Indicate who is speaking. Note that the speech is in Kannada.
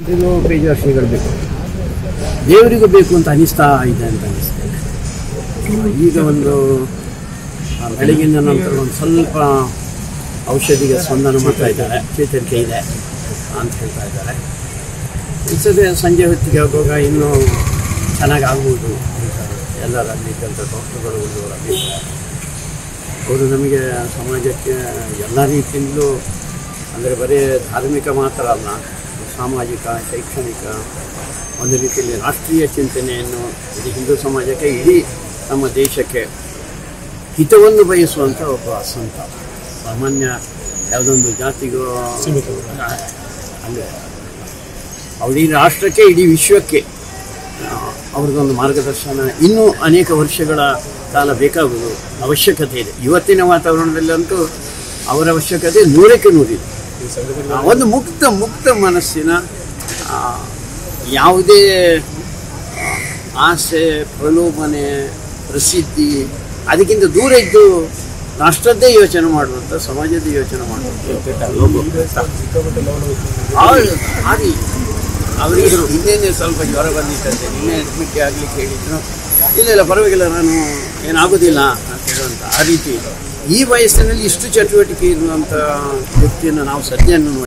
Speaker 1: ಇದು ಪೇಜಾಶ್ರೀಗಳು ಬೇಕು, ದೇವರಿಗೂ ಬೇಕು ಅಂತ ಅನಿಸ್ತಾ ಇದೆ ಅಂತ ಅನಿಸ್ತದೆ. ಈಗ ಒಂದು ಬೆಳಗಿನ ನಂತರ ಒಂದು ಸ್ವಲ್ಪ ಔಷಧಿಗೆ ಸ್ಪಂದನ ಮಾಡ್ತಾ ಇದ್ದಾರೆ, ಚೇತರಿಕೆ ಇದೆ ಅಂತ ಹೇಳ್ತಾ ಇದ್ದಾರೆ. ಅನಿಸದೆ ಸಂಜೆ ಹೊತ್ತಿಗೆ ಹೋಗುವಾಗ ಇನ್ನೂ ಚೆನ್ನಾಗಿ ಆಗ್ಬೋದು ಎಲ್ಲರಲ್ಲಿ ಕೆಲಸ ಡಾಕ್ಟರ್ಗಳು ಉಳ್ಳವರಲ್ಲಿ. ಅವರು ನಮಗೆ ಸಮಾಜಕ್ಕೆ ಎಲ್ಲ ರೀತಿಯಿಂದಲೂ ಅಂದರೆ ಬರೀ ಧಾರ್ಮಿಕ ಮಾತ್ರ ಅಲ್ಲ, ಸಾಮಾಜಿಕ, ಶೈಕ್ಷಣಿಕ, ಒಂದು ರೀತಿಯಲ್ಲಿ ರಾಷ್ಟ್ರೀಯ ಚಿಂತನೆಯನ್ನು ಇಡೀ ಹಿಂದೂ ಸಮಾಜಕ್ಕೆ, ಇಡೀ ನಮ್ಮ ದೇಶಕ್ಕೆ ಹಿತವನ್ನು ಬಯಸುವಂಥ ಒಬ್ಬ ಸಂತ. ಸಾಮಾನ್ಯ ಯಾವುದೊಂದು ಜಾತಿಗೋ ಅಂದರೆ ಇಡೀ ರಾಷ್ಟ್ರಕ್ಕೆ, ಇಡೀ ವಿಶ್ವಕ್ಕೆ ಅವ್ರದ್ದೊಂದು ಮಾರ್ಗದರ್ಶನ ಇನ್ನೂ ಅನೇಕ ವರ್ಷಗಳ ಕಾಲ ಬೇಕಾಗುವುದು ಅವಶ್ಯಕತೆ ಇದೆ. ಇವತ್ತಿನ ವಾತಾವರಣದಲ್ಲಂತೂ ಅವರ ಅವಶ್ಯಕತೆ 100ಕ್ಕೆ 100 ಇದೆ. ಒಂದು ಮುಕ್ತ ಮನಸ್ಸಿನ, ಯಾವುದೇ ಆಸೆ, ಪ್ರಲೋಭನೆ, ಪ್ರಸಿದ್ಧಿ ಅದಕ್ಕಿಂತ ದೂರ ಇದ್ದು ರಾಷ್ಟ್ರದ್ದೇ ಯೋಚನೆ ಮಾಡುವಂಥ, ಸಮಾಜದ ಯೋಚನೆ ಮಾಡುವಂಥ ಅವರಿಗೆ ಇನ್ನೇನೆ ಸ್ವಲ್ಪ ಜ್ವರ ಬಂದಿತ್ತಂತೆ, ನಿನ್ನೆ ಅಡ್ಮಿಟ್ ಆಗಲಿಕ್ಕೆ ಹೇಳಿದ್ರು. ಇಲ್ಲ ಪರವಾಗಿಲ್ಲ, ನಾನು ಏನಾಗೋದಿಲ್ಲ ಅಂತ ಹೇಳುವಂಥ ಆ ರೀತಿ ಈ ವಯಸ್ಸಿನಲ್ಲಿ ಇಷ್ಟು ಚಟುವಟಿಕೆ ಇರುವಂಥ ವ್ಯಕ್ತಿಯನ್ನು ನಾವು ಸದ್ಯವನ್ನು